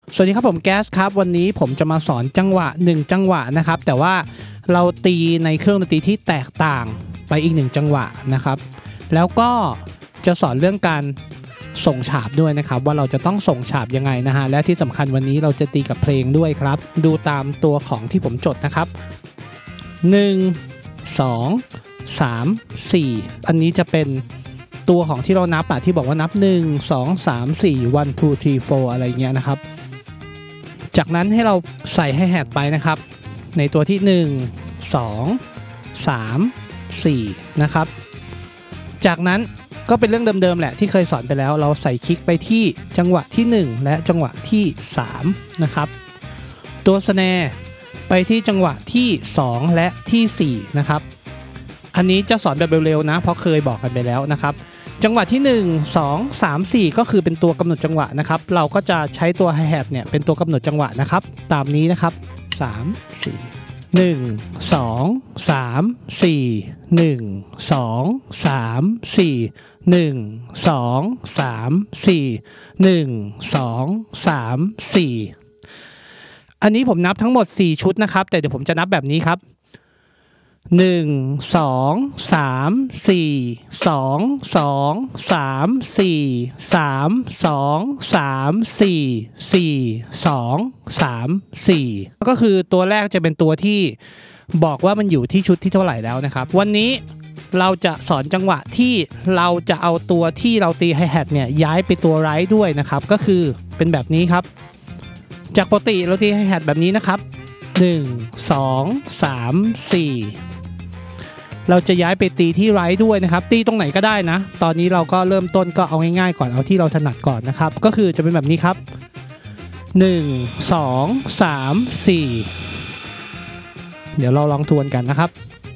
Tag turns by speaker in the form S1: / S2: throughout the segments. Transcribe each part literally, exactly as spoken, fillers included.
S1: สวัสดีครับผมแก๊สครับวันนี้ผมจะมาสอนจังหวะหนึ่งจังหวะนะครับแต่ว่าเราตีในเครื่องดนตรีที่แตกต่างไปอีกหนึ่งจังหวะนะครับแล้วก็จะสอนเรื่องการส่งฉาบด้วยนะครับว่าเราจะต้องส่งฉาบยังไงนะฮะและที่สำคัญวันนี้เราจะตีกับเพลงด้วยครับดูตามตัวของที่ผมจดนะครับหนึ่ง สอง สาม สี่ อันนี้จะเป็นตัวของที่เรานับอะที่บอกว่านับหนึ่ง สอง สาม สี่ one two three four อะไรเงี้ยนะครับจากนั้นให้เราใส่ให้แฮทไปนะครับในตัวที่หนึ่ง สอง สาม สี่นะครับจากนั้นก็เป็นเรื่องเดิมๆแหละที่เคยสอนไปแล้วเราใส่คลิกไปที่จังหวะที่หนึ่งและจังหวะที่สามนะครับตัวสแนร์ไปที่จังหวะที่สองและที่สี่นะครับอันนี้จะสอนแบบเร็วๆนะเพราะเคยบอกกันไปแล้วนะครับจังหวะที่หนึ่ง สอง สาม สี่ก็คือเป็นตัวกำหนดจังหวะนะครับเราก็จะใช้ตัวไฮแฮทเนี่ยเป็นตัวกำหนดจังหวะนะครับตามนี้นะครับสาม สี่ หนึ่ง สอง สาม สี่ หนึ่ง สอง สาม สี่ หนึ่ง สอง สาม สี่ หนึ่ง สอง สาม สี่อันนี้ผมนับทั้งหมดสี่ชุดนะครับแต่เดี๋ยวผมจะนับแบบนี้ครับหนึ่ง สอง สาม สี่ สอง สอง สาม สี่ สาม สอง สาม สี่ สี่ สอง สาม สี่ก็คือตัวแรกจะเป็นตัวที่บอกว่ามันอยู่ที่ชุดที่เท่าไหร่แล้วนะครับวันนี้เราจะสอนจังหวะที่เราจะเอาตัวที่เราตีไฮแฮทเนี่ยย้ายไปตัวไรท์ด้วยนะครับก็คือเป็นแบบนี้ครับจากปกติเราตีไฮแฮทแบบนี้นะครับหนึ่ง สอง สาม สี่เราจะย้ายไปตีที่ไรท์ด้วยนะครับตีตรงไหนก็ได้นะตอนนี้เราก็เริ่มต้นก็เอาง่ายๆก่อนเอาที่เราถนัดก่อนนะครับก็คือจะเป็นแบบนี้ครับหนึ่ง สอง สาม สี่เดี๋ยวเราลองทวนกันนะครับ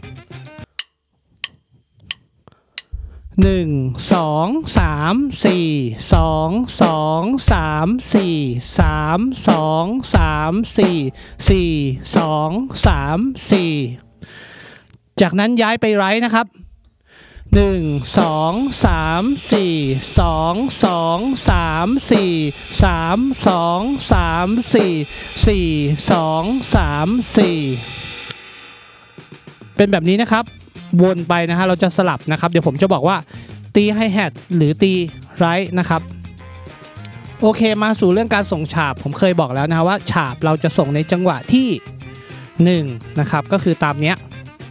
S1: หนึ่ง สอง สาม สี่ สอง สอง สาม สี่ สาม สอง สาม สี่ สี่ สอง สาม สี่จากนั้นย้ายไปไรท์นะครับหนึ่ง สอง สาม สี่ สอง สอง สาม สี่ สาม สอง สาม สี่ สี่ สอง สาม สี่เป็นแบบนี้นะครับวนไปนะฮะเราจะสลับนะครับเดี๋ยวผมจะบอกว่าตีไฮแฮทหรือตีไรท์นะครับโอเคมาสู่เรื่องการส่งฉาบผมเคยบอกแล้วนะว่าฉาบเราจะส่งในจังหวะที่หนึ่งนะครับก็คือตามเนี้ย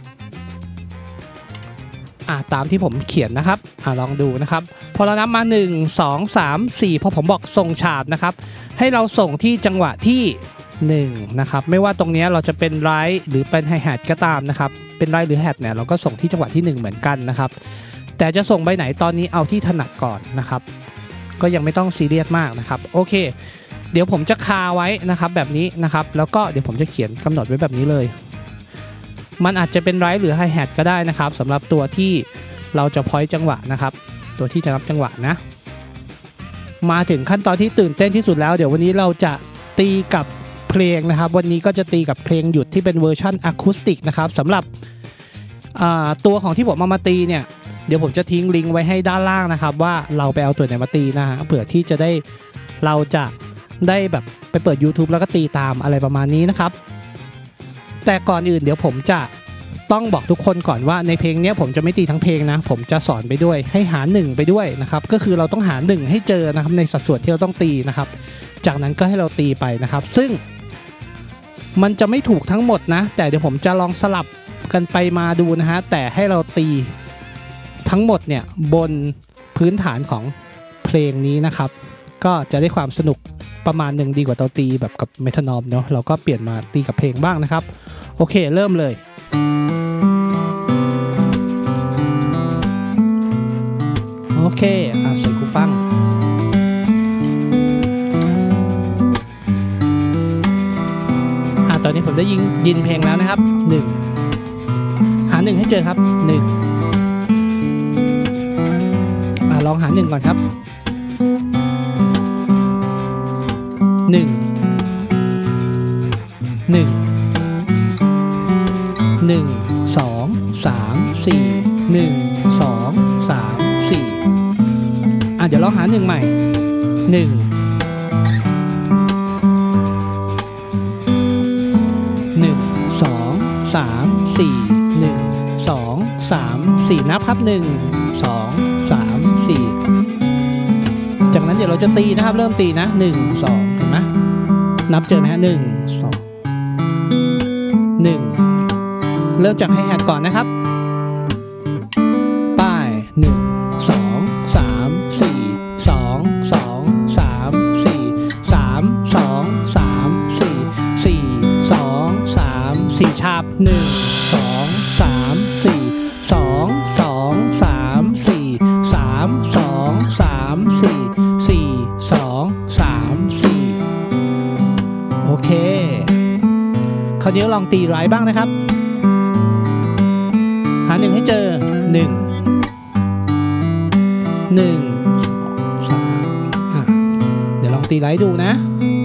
S1: อ่าตามที่ผมเขียนนะครับอ่าลองดูนะครับพอเรานับมาหนึ่ง สอง สาม สี่พอผมบอกส่งฉาบนะครับให้เราส่งที่จังหวะที่หนึ่งนะครับไม่ว่าตรงนี้เราจะเป็นไรท์หรือเป็นไฮแฮทก็ตามนะครับเป็นไรท์หรือแฮทเนี่ยเราก็ส่งที่จังหวะที่หนึ่งเหมือนกันนะครับแต่จะส่งไปไหนตอนนี้เอาที่ถนัดก่อนนะครับก็ยังไม่ต้องซีเรียสมากนะครับโอเคเดี๋ยวผมจะคาไว้นะครับแบบนี้นะครับแล้วก็เดี๋ยวผมจะเขียนกำหนดไว้แบบนี้เลยมันอาจจะเป็นไรท์หรือไฮแฮทก็ได้นะครับสำหรับตัวที่เราจะพอยต์จังหวะนะครับตัวที่จะนับจังหวะนะมาถึงขั้นตอนที่ตื่นเต้นที่สุดแล้วเดี๋ยววันนี้เราจะตีกับเพลงนะครับวันนี้ก็จะตีกับเพลงหยุดที่เป็นเวอร์ชันอะคูสติกนะครับสำหรับตัวของที่ผมเอามาตีเนี่ยเดี๋ยวผมจะทิ้งลิงก์ไว้ให้ด้านล่างนะครับว่าเราไปเอาตัวไหนมาตีนะฮะเผื่อที่จะได้เราจะได้แบบไปเปิด YouTube แล้วก็ตีตามอะไรประมาณนี้นะครับแต่ก่อนอื่นเดี๋ยวผมจะต้องบอกทุกคนก่อนว่าในเพลงนี้ผมจะไม่ตีทั้งเพลงนะผมจะสอนไปด้วยให้หาหนึ่งไปด้วยนะครับก็คือเราต้องหาหนึ่งให้เจอนะครับในสัดส่วนที่เราต้องตีนะครับจากนั้นก็ให้เราตีไปนะครับซึ่งมันจะไม่ถูกทั้งหมดนะแต่เดี๋ยวผมจะลองสลับกันไปมาดูนะฮะแต่ให้เราตีทั้งหมดเนี่ยบนพื้นฐานของเพลงนี้นะครับก็จะได้ความสนุกประมาณหนึ่งดีกว่าเราตีแบบกับเมทานอมเนาะเราก็เปลี่ยนมาตีกับเพลงบ้างนะครับโอเคเริ่มเลยโอเคอ่ะใส่หูฟังอ่ะตอนนี้ผมได้ยินยินเพลงแล้วนะครับหนึ่งหาหนึ่งให้เจอครับหนึ่งอ่ะลองหาหนึ่งก่อนครับหนึ่งหนึ่งหนึ่ง สอง สาม สี่ หนึ่ง สอง สาม สี่อ่ะเดี๋ยวลองหาหนึ่งใหม่หนึ่งสามสี่หนึ่งสองสามสี่นับครับหนึ่งสองสามสี่จากนั้นเดี๋ยวเราจะตีนะครับเริ่มตีนะหนึ่งสองเห็นไหมนับเจอไหมฮะหนึ่งสองหนึ่งเริ่มจากไฮแฮทก่อนนะครับป้ายหนึ่งสองสามสี่สองสองสามสี่สามสองสามสี่สี่สองสามสี่ชาบหนึ่งสองสามสี่สองสองสามสี่สามสองสามสี่สี่สองสามสี่โอเคคราวนี้ลองตีไรบ้างนะครับหาหนึ่งให้เจอหนึ่งหนึ่งสองสามเดี๋ยวลองตีไรดูนะ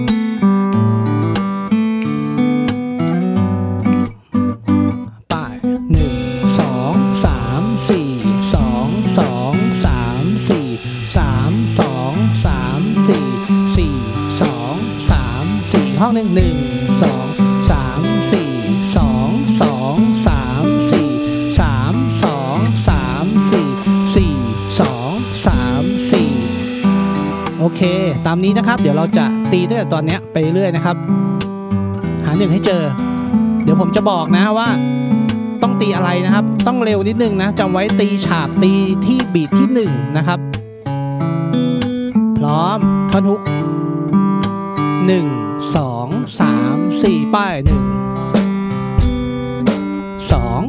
S1: ป้ายหนึ่งสองสามสี่สองสองสามสี่สามสองสามสี่สี่สองสามสี่ห้องหนึ่งหนึ่งสองสามสี่สองสองสามสี่สามสองสามสี่สี่สองสามสี่โอเคตามนี้นะครับเดี๋ยวเราจะตีตั้งแต่ตอนนี้ไปเรื่อยนะครับหาหนึ่งให้เจอเดี๋ยวผมจะบอกนะว่าต้องตีอะไรนะครับต้องเร็วนิดนึงนะจำไว้ตีฉาบตีที่บีทที่หนึ่งนะครับพร้อมท่อนฮุกหนึ่งสองสามสี่ป้ายหนึ่งสอง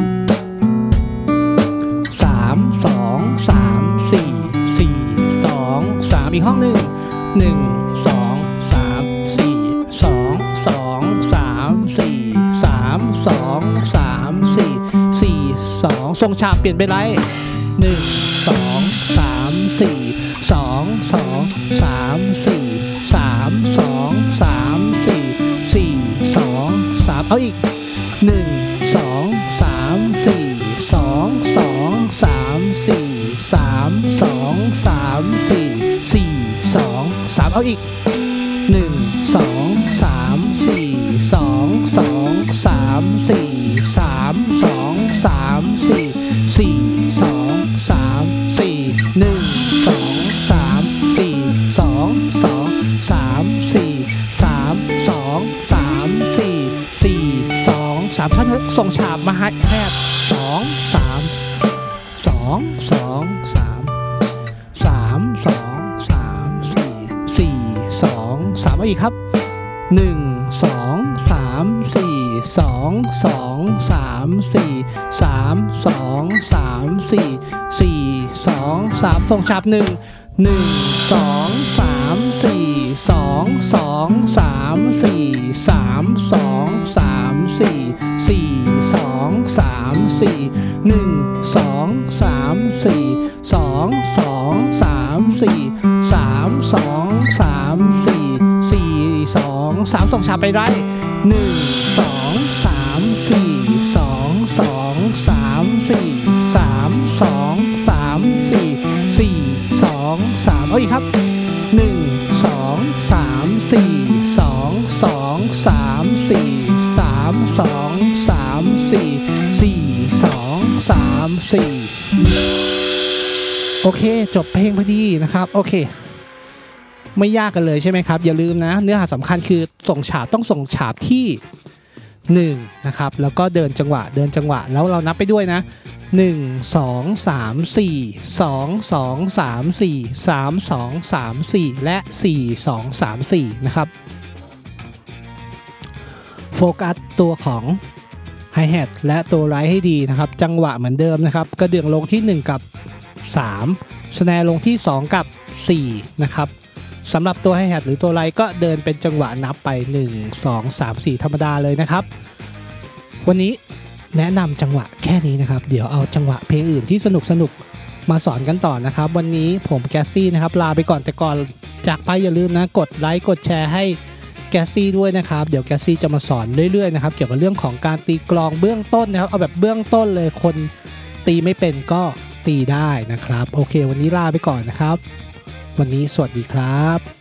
S1: สามสองสามสี่สี่สองสามอีกห้องหนึ่งหนึ่งสองสามสี่สองสองสามสี่สามสองสามสี่สี่สองทรงฉาบเปลี่ยนไปไรหนึ่งสองสามสี่สองสองสามสี่สามสองสามสี่สี่สองสามเอาอีกหนึ่งสองสามสี่สองสองสามสี่สามสองสามสี่สี่สองสามเอาอีกหนึ่งสองสามสี่สองสองสามสี่สามสองสามสี่สี่สองสามสี่หนึ่งสองสามสี่สองสองสามสี่สามสองสามสี่สี่สองสามท่านฮุกส่งฉาบมาให้แฮดสองสามสองสองสามสามสองสามสี่สี่สองสามเอาอีกครับหนึ่งสองสามสี่สองสองสามสี่สามสองสามสี่สี่สองสามส่งฉาบหนึ่งหนึ่งสองสามสี่สองสองสามสี่สามสองสามสี่สี่สองสามสี่หนึ่งสองสามสี่สองสองสามสี่สามสองสามสี่สี่สองสามส่งฉาบไปไรหนึ่งสองสามสี่สองสองสามสี่สามสองสามสี่สี่สองสามเอาอีกครับหนึ่งสองสามสี่สองสองสามสี่สามสองสามสี่สี่สองสามสี่โอเคจบเพลงพอดีนะครับโอเคไม่ยากกันเลยใช่ไหมครับอย่าลืมนะเนื้อหาสำคัญคือส่งฉาบต้องส่งฉาบที่หนึ่งนะครับแล้วก็เดินจังหวะเดินจังหวะแล้วเรานับไปด้วยนะหนึ่ง สอง สาม สี่ สอง สอง สาม สี่ สาม สอง สาม สี่และสี่ สอง สาม สี่นะครับโฟกัสตัวของไฮแฮทและตัวไรท์ให้ดีนะครับจังหวะเหมือนเดิมนะครับกระเดื่องลงที่หนึ่งกับสามสแนร์ลงที่สองกับสี่นะครับสำหรับตัวไฮแฮทหรือตัวไรท์ก็เดินเป็นจังหวะนับไปหนึ่ง สอง สาม สี่ธรรมดาเลยนะครับวันนี้แนะนำจังหวะแค่นี้นะครับเดี๋ยวเอาจังหวะเพลงอื่นที่สนุกสนุกมาสอนกันต่อนะครับวันนี้ผมแกสซี่นะครับลาไปก่อนแต่ก่อนจากไปอย่าลืมนะกดไลค์กดแชร์ให้แกสซี่ด้วยนะครับเดี๋ยวแกสซี่จะมาสอนเรื่อยๆนะครับเกี่ยวกับเรื่องของการตีกลองเบื้องต้นนะครับเอาแบบเบื้องต้นเลยคนตีไม่เป็นก็ตีได้นะครับโอเควันนี้ลาไปก่อนนะครับวันนี้สวัสดีครับ